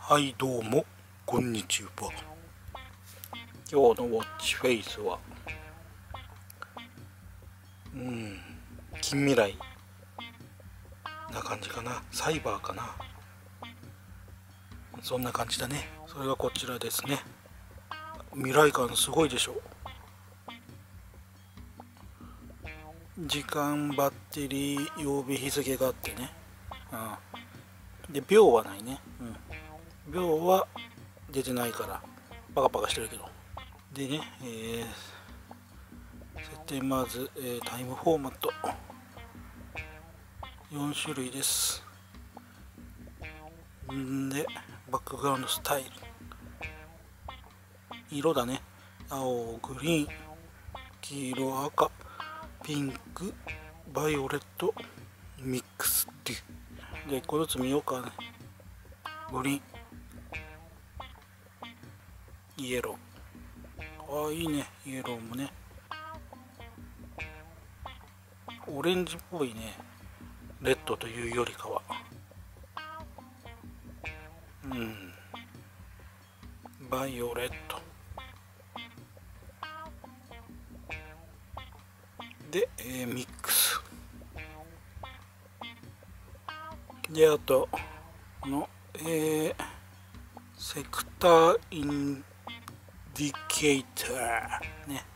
はいどうもこんにちは。今日のウォッチフェイスは近未来な感じかな。サイバーかな、そんな感じだね。それがこちらですね。未来感すごいでしょ。時間、バッテリー、曜日、日付があってね、で秒はないね、秒は出てないからパカパカしてるけど。でね、設定まず、タイムフォーマット4種類です。でバックグラウンドスタイル、色だね、青、グリーン、黄色、赤、ピンク、バイオレット、ミックスで1個ずつ見ようかね。グリーン、イエロー、いいね、イエローもね。オレンジっぽいね、レッドというよりかは。バイオレットで、ミックスで、あとの、セクターインディケーターね。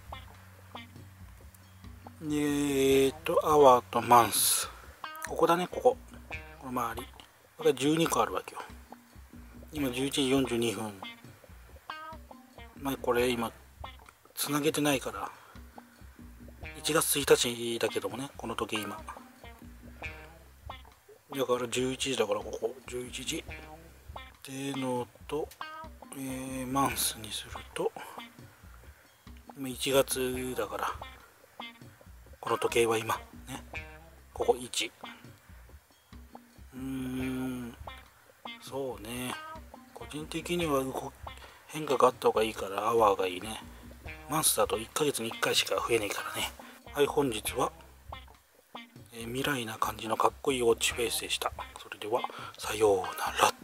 アワーとマンス、ここだね、この周り、これが12個あるわけよ。今11時42分。これ今つなげてないから1月1日だけどもね、この時計今だから11時だから、ここ11時ってのと、マンスにすると1月だから、この時計は今ね、ここ1、そうね、個人的には変化があった方がいいからアワーがいいね。マンスだと1ヶ月に1回しか増えないからね。はい、本日は、未来な感じのかっこいいウォッチフェイスでした。それではさようなら。